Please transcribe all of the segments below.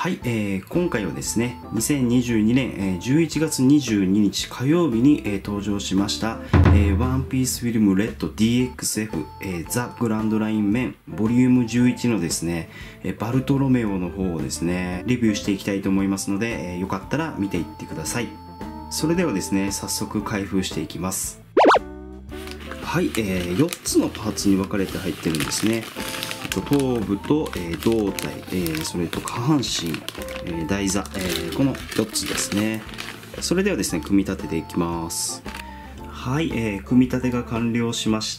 はい、今回はですね、2022年、11月22日火曜日に、登場しました、ワンピースフィルムレッド DXF、ザ・グランドラインメンボリューム11のですね、バルトロメオの方をですね、レビューしていきたいと思いますので、よかったら見ていってください。それではですね、早速開封していきます。はい、4つのパーツに分かれて入ってるんですね。頭部と、胴体、それと下半身、台座、この4つですね。それではですね、組み立てていきます。はい、組み立てが完了しました。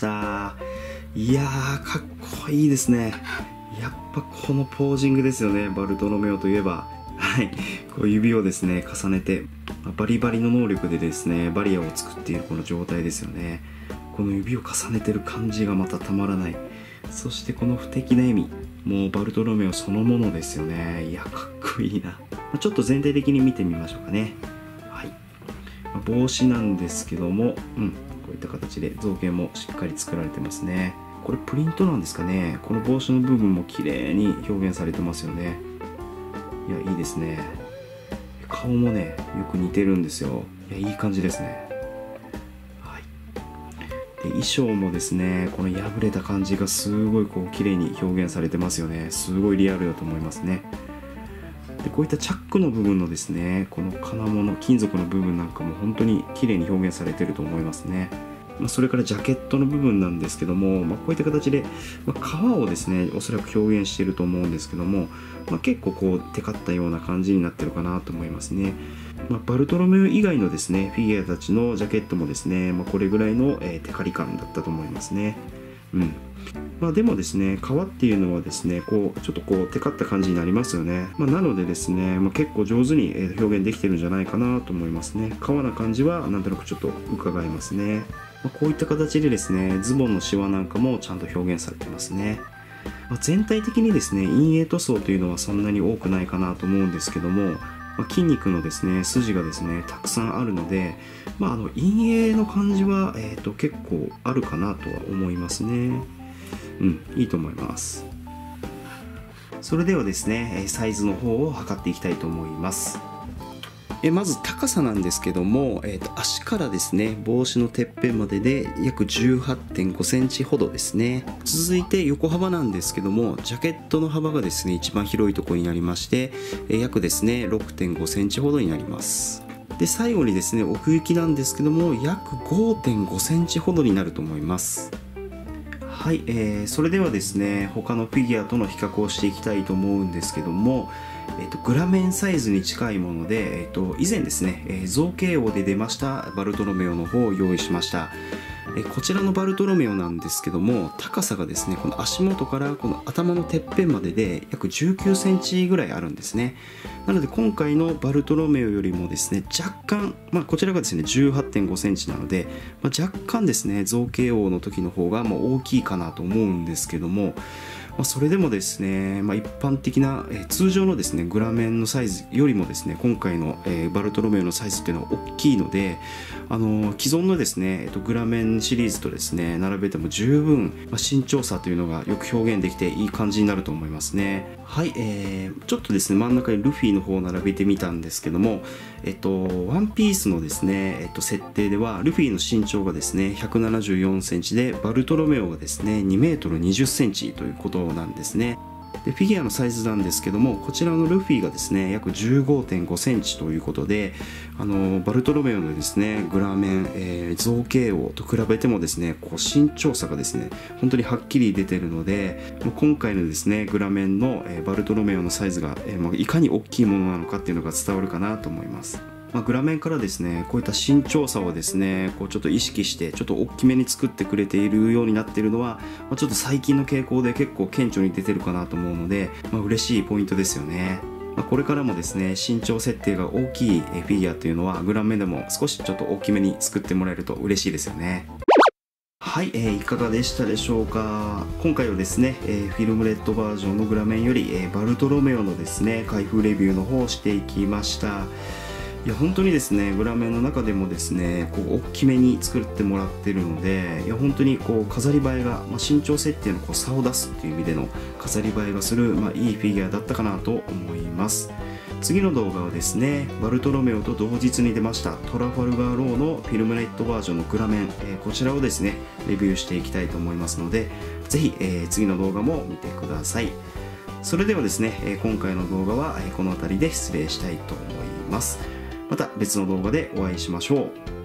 いやー、かっこいいですね。やっぱこのポージングですよね、バルトロメオといえば。はい、こう指をですね重ねてバリバリの能力でですねバリアを作っているこの状態ですよね。この指を重ねてる感じがまたたまらない。そしてこの不敵な笑み、もうバルトロメオそのものですよね。いや、かっこいいな。ちょっと全体的に見てみましょうかね。はい、帽子なんですけども、こういった形で造形もしっかり作られてますね。これプリントなんですかね。この帽子の部分も綺麗に表現されてますよね。いや、いいですね。顔もねよく似てるんですよ。いや、いい感じですね。はい、で衣装もですね、この破れた感じがすごいこう綺麗に表現されてますよね。すごいリアルだと思いますね。でこういったチャックの部分のですね、この金物金属の部分なんかも本当に綺麗に表現されてると思いますね。それからジャケットの部分なんですけども、こういった形で、革をですねおそらく表現していると思うんですけども、結構こうテカったような感じになってるかなと思いますね。バルトロメオ以外のですねフィギュアたちのジャケットもですね、これぐらいの、テカリ感だったと思いますね。でもですね、革っていうのはですねこうちょっとこうテカった感じになりますよね。なのでですね、結構上手に表現できてるんじゃないかなと思いますね。革な感じはなんとなくちょっと伺えますね。こういった形でですねズボンのシワなんかもちゃんと表現されてますね。全体的にですね陰影塗装というのはそんなに多くないかなと思うんですけども、筋肉のですね筋がですねたくさんあるので、陰影の感じは、結構あるかなとは思いますね。いいと思います。それではですねサイズの方を測っていきたいと思います。まず高さなんですけども、足からですね帽子のてっぺんまでで約 18.5 センチほどですね。続いて横幅なんですけども、ジャケットの幅がですね一番広いところになりまして、約ですね 6.5 センチほどになります。で最後にですね奥行きなんですけども約 5.5 センチほどになると思います。はい、それではですね他のフィギュアとの比較をしていきたいと思うんですけども、グラメンサイズに近いもので、以前ですね、造形王で出ましたバルトロメオの方を用意しました。こちらのバルトロメオなんですけども、高さがですねこの足元からこの頭のてっぺんまでで約19センチぐらいあるんですね。なので今回のバルトロメオよりもですね若干、こちらがですね 18.5 センチなので、若干ですね造形王の時の方が大きいかなと思うんですけども、それでもですね、一般的な、通常のですねグラメンのサイズよりもですね今回の、バルトロメオのサイズっていうのは大きいので、既存のですね、グラメンシリーズとですね並べても十分、身長差というのがよく表現できていい感じになると思いますね。はい、ちょっとですね真ん中にルフィの方を並べてみたんですけども、ワンピースのですね、設定ではルフィの身長がですね174センチで、バルトロメオがですね2メートル20センチということなんですね。でフィギュアのサイズなんですけども、こちらのルフィがですね約 15.5 センチということで、バルトロメオのですねグラメン、造形王と比べてもですねこう身長差がですね本当にはっきり出てるので、今回のですねグラメンの、バルトロメオのサイズが、いかに大きいものなのかっていうのが伝わるかなと思います。グラメンからですねこういった身長差をですねこうちょっと意識してちょっと大きめに作ってくれているようになっているのは、ちょっと最近の傾向で結構顕著に出てるかなと思うので、嬉しいポイントですよね。これからもですね身長設定が大きいフィギュアというのはグラメンでも少しちょっと大きめに作ってもらえると嬉しいですよね。はい、いかがでしたでしょうか。今回はですね、フィルムレッドバージョンのグラメンより、バルトロメオのですね開封レビューの方をしていきました。 いや本当にですね、グラメンの中でもですね、こう大きめに作ってもらってるので、いや本当にこう飾り映えが、身長設定のこう差を出すっていう意味での飾り映えがする、いいフィギュアだったかなと思います。次の動画はですね、バルトロメオと同日に出ましたトラファルガーローのフィルムネットバージョンのグラメン、こちらをですねレビューしていきたいと思いますので、ぜひ、次の動画も見てください。それではですね、今回の動画はこの辺りで失礼したいと思います。また別の動画でお会いしましょう。